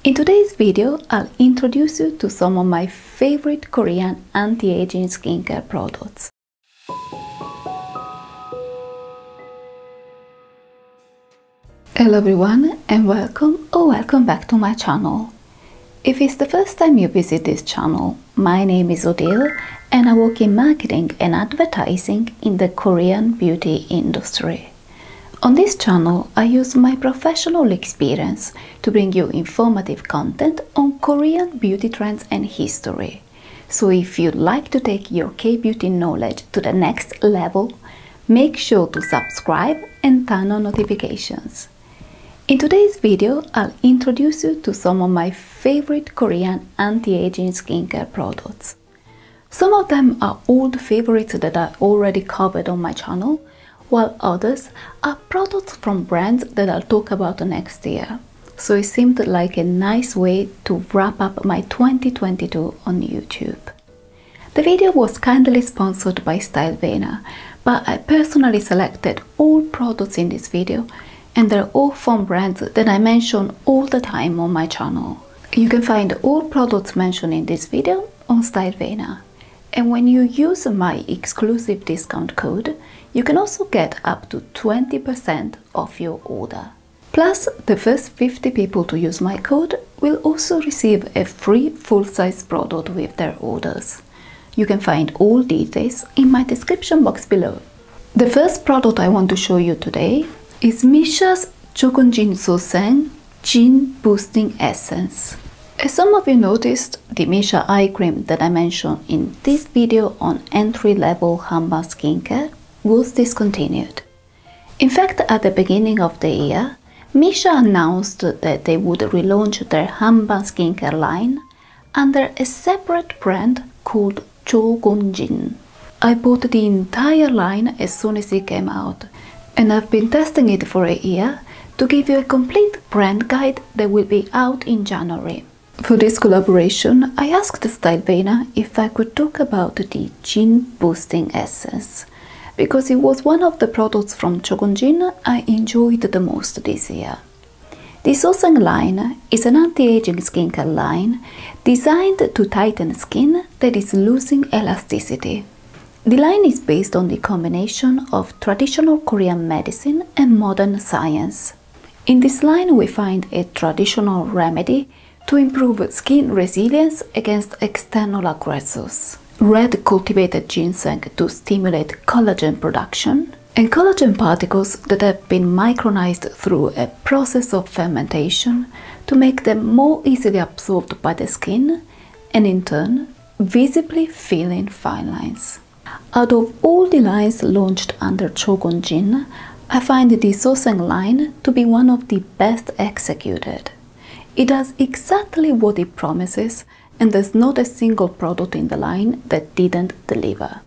In today's video, I'll introduce you to some of my favorite Korean anti-aging skincare products. Hello everyone and welcome back to my channel. If it's the first time you visit this channel, my name is Odile and I work in marketing and advertising in the Korean beauty industry. On this channel, I use my professional experience to bring you informative content on Korean beauty trends and history. So if you'd like to take your K-beauty knowledge to the next level, make sure to subscribe and turn on notifications. In today's video, I'll introduce you to some of my favorite Korean anti-aging skincare products. Some of them are old favorites that I already covered on my channel, while others are products from brands that I'll talk about next year. So it seemed like a nice way to wrap up my 2022 on YouTube. The video was kindly sponsored by Stylevana, but I personally selected all products in this video and they're all from brands that I mention all the time on my channel. You can find all products mentioned in this video on Stylevana. And when you use my exclusive discount code, you can also get up to 20% off your order. Plus, the first 50 people to use my code will also receive a free full-size product with their orders. You can find all details in my description box below. The first product I want to show you today is MISSHA's Chogongjin Sosaeng Gin Boosting Essence. As some of you noticed, the MISSHA eye cream that I mentioned in this video on entry-level Hanban skincare was discontinued. In fact, at the beginning of the year, MISSHA announced that they would relaunch their Hanban skincare line under a separate brand called Chogongjin. I bought the entire line as soon as it came out, and I've been testing it for a year to give you a complete brand guide that will be out in January. For this collaboration, I asked Stylevana if I could talk about the Gin Boosting Essence, because it was one of the products from Chogongjin I enjoyed the most this year. The Sosaeng line is an anti-aging skincare line designed to tighten skin that is losing elasticity. The line is based on the combination of traditional Korean medicine and modern science. In this line we find a traditional remedy to improve skin resilience against external aggressors, red cultivated ginseng to stimulate collagen production, and collagen particles that have been micronized through a process of fermentation to make them more easily absorbed by the skin and in turn visibly fill in fine lines. Out of all the lines launched under Chogongjin, I find the Sosaeng line to be one of the best executed. It does exactly what it promises, and there's not a single product in the line that didn't deliver.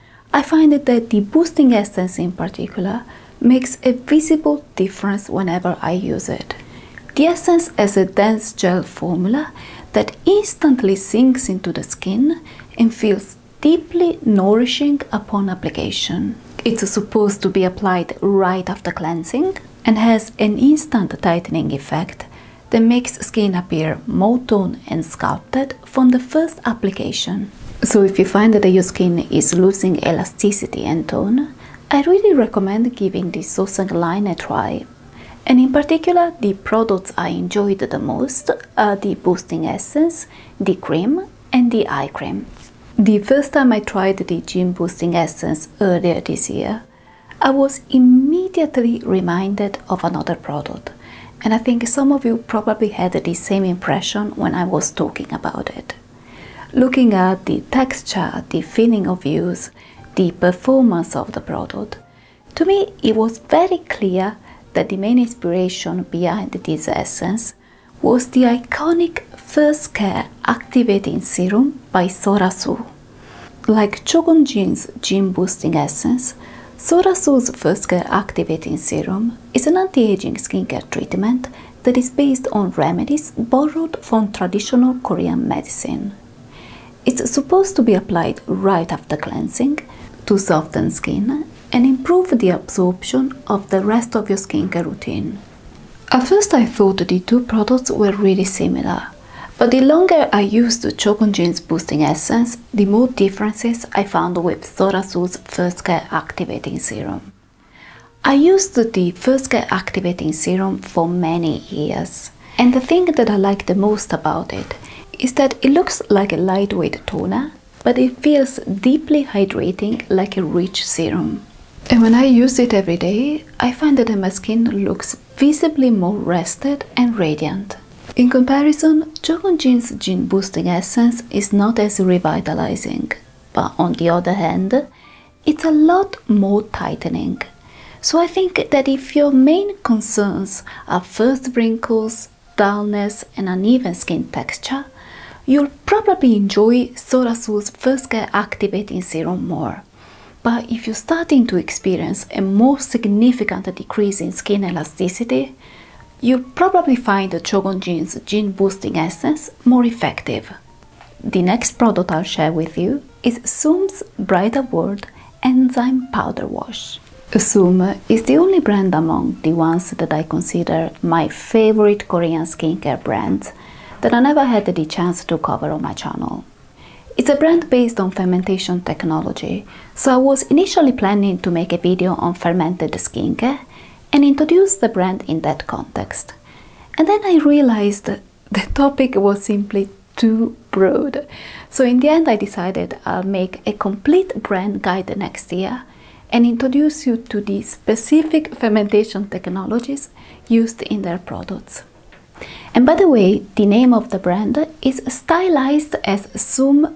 I find that the boosting essence in particular makes a visible difference whenever I use it. The essence has a dense gel formula that instantly sinks into the skin and feels deeply nourishing upon application. It's supposed to be applied right after cleansing and has an instant tightening effect that makes skin appear more toned and sculpted from the first application. So if you find that your skin is losing elasticity and tone, I really recommend giving the Sosaeng line a try. And in particular, the products I enjoyed the most are the boosting essence, the cream and the eye cream. The first time I tried the Gin Boosting Essence earlier this year, I was immediately reminded of another product, and I think some of you probably had the same impression when I was talking about it. Looking at the texture, the feeling of use, the performance of the product, to me it was very clear that the main inspiration behind this essence was the iconic First Care Activating Serum by Sulwhasoo. Like Chogongjin's Gin Boosting Essence, Sulwhasoo's First Care Activating Serum is an anti-aging skincare treatment that is based on remedies borrowed from traditional Korean medicine. It's supposed to be applied right after cleansing to soften skin and improve the absorption of the rest of your skincare routine. At first I thought the two products were really similar, but the longer I used Chogongjin's boosting essence, the more differences I found with Sulwhasoo's First Care Activating Serum. I used the First Care Activating Serum for many years, and the thing that I like the most about it is that it looks like a lightweight toner, but it feels deeply hydrating like a rich serum. And when I use it every day, I find that my skin looks visibly more rested and radiant. In comparison, Chogongjin's Jin Boosting Essence is not as revitalizing, but on the other hand, it's a lot more tightening. So I think that if your main concerns are first wrinkles, dullness and uneven skin texture, you'll probably enjoy Sulwhasoo's First Care Activating Serum more. But if you're starting to experience a more significant decrease in skin elasticity, you'll probably find Chogongjin's Jin Boosting Essence more effective. The next product I'll share with you is Soom's Brighter World Enzyme Powder Wash. Soom is the only brand among the ones that I consider my favorite Korean skincare brands that I never had the chance to cover on my channel. It's a brand based on fermentation technology, so I was initially planning to make a video on fermented skincare and introduce the brand in that context. And then I realized the topic was simply too broad. So in the end I decided I'll make a complete brand guide next year and introduce you to the specific fermentation technologies used in their products. And by the way, the name of the brand is stylized as Soom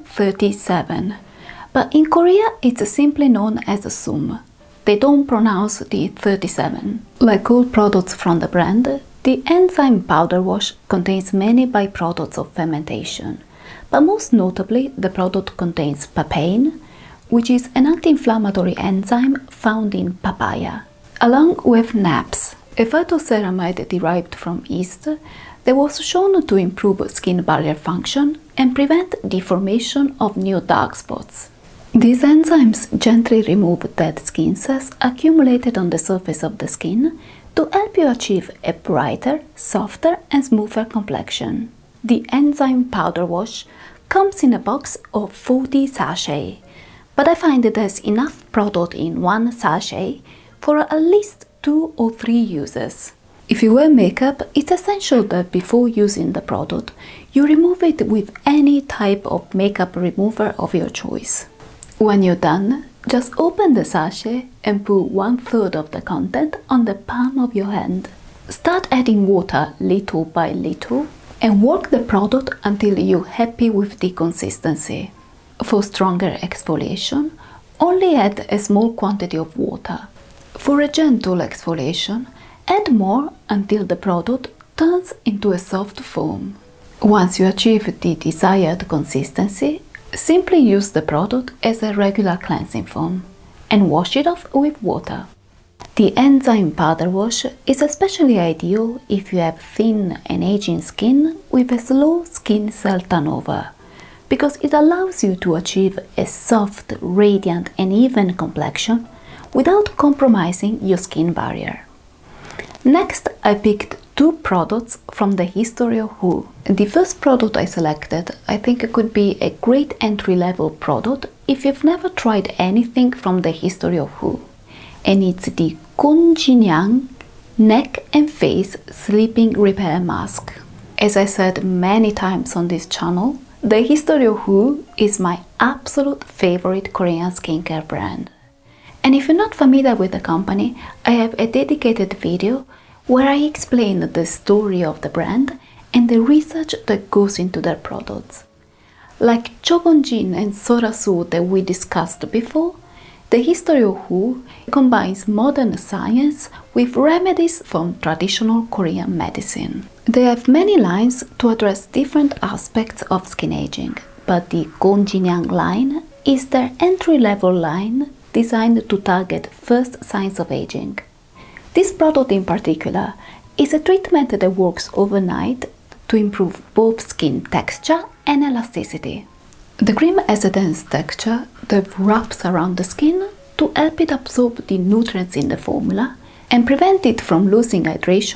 37, but in Korea it's simply known as Soom. They don't pronounce the 37. Like all products from the brand, the enzyme powder wash contains many byproducts of fermentation, but most notably the product contains papain, which is an anti-inflammatory enzyme found in papaya, along with naps, a phytoceramide derived from yeast that was shown to improve skin barrier function and prevent the formation of new dark spots. These enzymes gently remove dead skin cells accumulated on the surface of the skin to help you achieve a brighter, softer and smoother complexion. The enzyme powder wash comes in a box of 40 sachets, but I find that there's enough product in one sachet for at least 2 or 3 uses. If you wear makeup, it's essential that before using the product, you remove it with any type of makeup remover of your choice. When you're done, just open the sachet and put 1/3 of the content on the palm of your hand. Start adding water little by little and work the product until you're happy with the consistency. For stronger exfoliation, only add a small quantity of water. For a gentle exfoliation, add more until the product turns into a soft foam. Once you achieve the desired consistency, simply use the product as a regular cleansing foam and wash it off with water. The enzyme powder wash is especially ideal if you have thin and aging skin with a slow skin cell turnover, because it allows you to achieve a soft, radiant and even complexion without compromising your skin barrier. Next, I picked 2 products from the history of Whoo. The first product I selected I think it could be a great entry-level product if you've never tried anything from the history of Whoo, and it's the Gongjinhyang Neck and Face Sleeping Repair Mask. As I said many times on this channel, the history of Whoo is my absolute favorite Korean skincare brand. And if you're not familiar with the company, I have a dedicated video where I explain the story of the brand and the research that goes into their products. Like Chogongjin and Sulwhasoo that we discussed before, the history of Whoo combines modern science with remedies from traditional Korean medicine. They have many lines to address different aspects of skin aging, but the Gongjinhyang line is their entry-level line designed to target first signs of aging. This product in particular is a treatment that works overnight to improve both skin texture and elasticity. The cream has a dense texture that wraps around the skin to help it absorb the nutrients in the formula and prevent it from losing hydration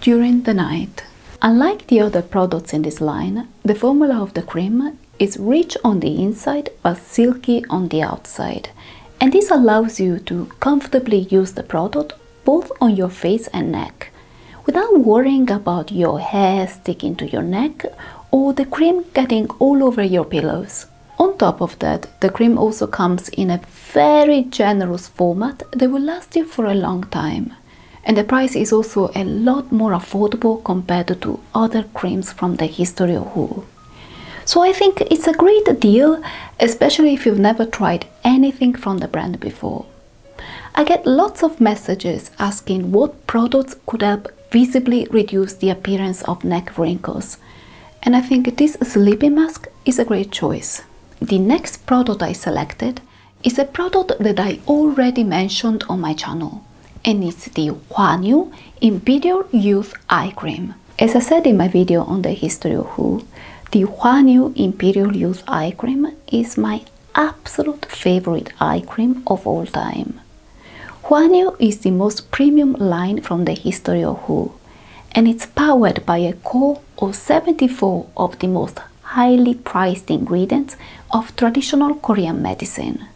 during the night. Unlike the other products in this line, the formula of the cream is rich on the inside but silky on the outside, and this allows you to comfortably use the product both on your face and neck, without worrying about your hair sticking to your neck or the cream getting all over your pillows. On top of that, the cream also comes in a very generous format that will last you for a long time. And the price is also a lot more affordable compared to other creams from the history of Whoo. So I think it's a great deal, especially if you've never tried anything from the brand before. I get lots of messages asking what products could help visibly reduce the appearance of neck wrinkles, and I think this sleeping mask is a great choice. The next product I selected is a product that I already mentioned on my channel, and it's the Hwanyu Imperial Youth Eye Cream. As I said in my video on the history of Whoo, the Hwanyu Imperial Youth Eye Cream is my absolute favorite eye cream of all time. Hwanyu is the most premium line from the history of Whoo, and it's powered by a core of 74 of the most highly priced ingredients of traditional Korean medicine.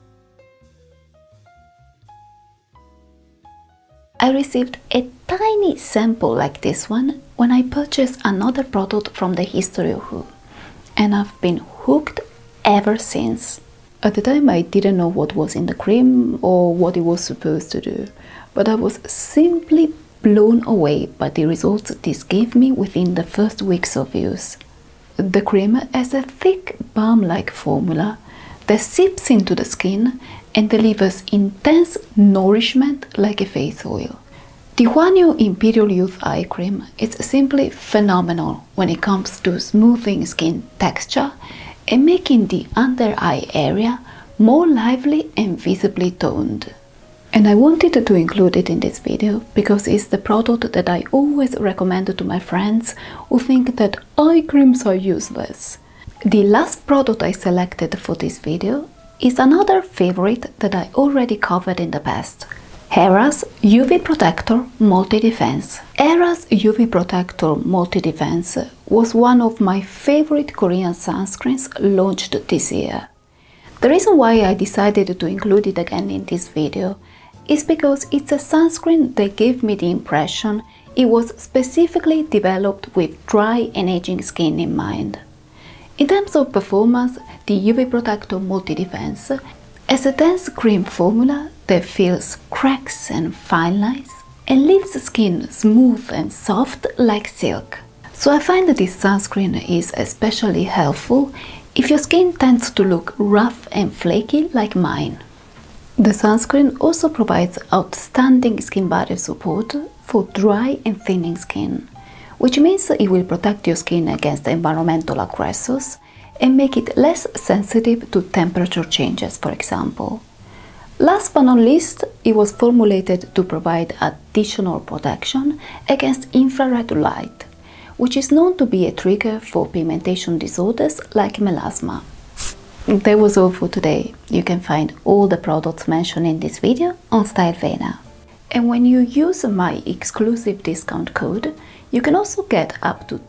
I received a tiny sample like this one when I purchased another product from the history of Whoo, and I've been hooked ever since. At the time I didn't know what was in the cream or what it was supposed to do, but I was simply blown away by the results this gave me within the first weeks of use. The cream has a thick balm-like formula that seeps into the skin and delivers intense nourishment like a face oil. The Hwanyu Imperial Youth Eye Cream is simply phenomenal when it comes to smoothing skin texture and making the under eye area more lively and visibly toned. And I wanted to include it in this video because it's the product that I always recommend to my friends who think that eye creams are useless. The last product I selected for this video is another favorite that I already covered in the past. HERA's UV Protector Multi-Defense. HERA's UV Protector Multi-Defense was one of my favorite Korean sunscreens launched this year. The reason why I decided to include it again in this video is because it's a sunscreen that gave me the impression it was specifically developed with dry and aging skin in mind. In terms of performance, the UV Protector Multi-Defense has a dense cream formula that fills cracks and fine lines and leaves the skin smooth and soft like silk. So I find that this sunscreen is especially helpful if your skin tends to look rough and flaky like mine. The sunscreen also provides outstanding skin barrier support for dry and thinning skin, which means it will protect your skin against environmental aggressors and make it less sensitive to temperature changes, for example. Last but not least, it was formulated to provide additional protection against infrared light, which is known to be a trigger for pigmentation disorders like melasma. That was all for today. You can find all the products mentioned in this video on Stylevana. And when you use my exclusive discount code, you can also get up to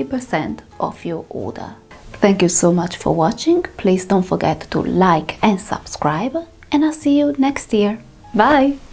20% off your order. Thank you so much for watching. Please don't forget to like and subscribe, and I'll see you next year. Bye!